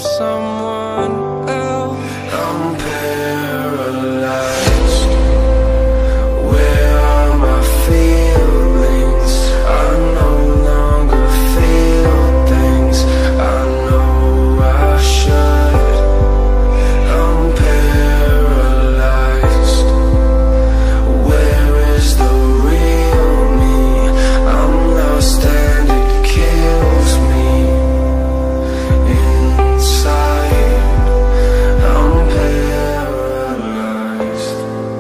someone else. I'm paralyzed. Where are my feelings? I no longer feel things I know I should. I'm paralyzed. Where is the real me? I'm lost and it kills me inside. I'm paralyzed.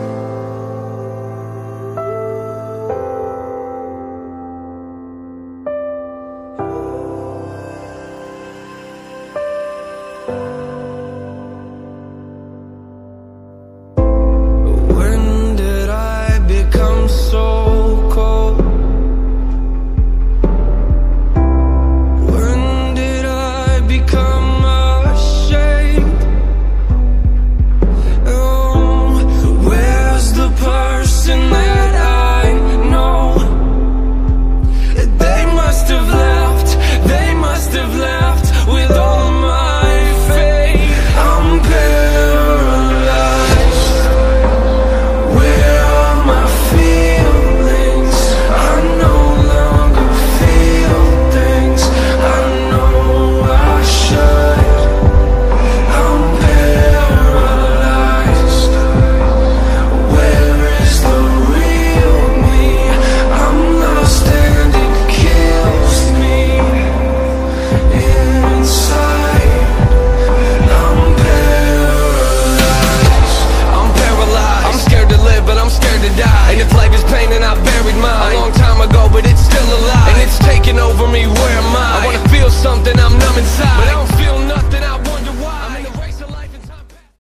When did I become so cold? When did I become ashamed? Oh, where's the person that I know? They must have left, they must have left with all my faith. I'm paralyzed. Where are my feelings? I no longer feel things I know I should. I'm paralyzed. Where is the real me? I'm lost and it kills me inside. I'm paralyzed. I'm paralyzed. I'm scared to live, but I'm scared to die. And if life is pain, then I buried mine a long time ago, but it's still alive. And it's taking over me, where am I? I wanna feel something, I'm numb inside, but I don't